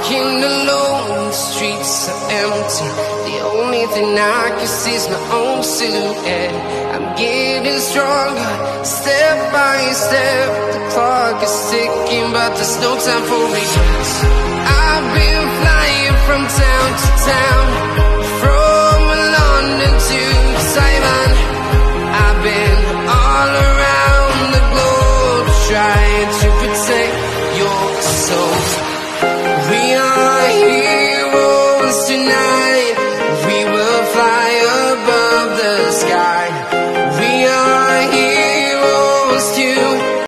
walking alone, the streets are empty. The only thing I can see is my own silhouette. I'm getting stronger, step by step. The clock is ticking, but there's no time for regrets. I've been flying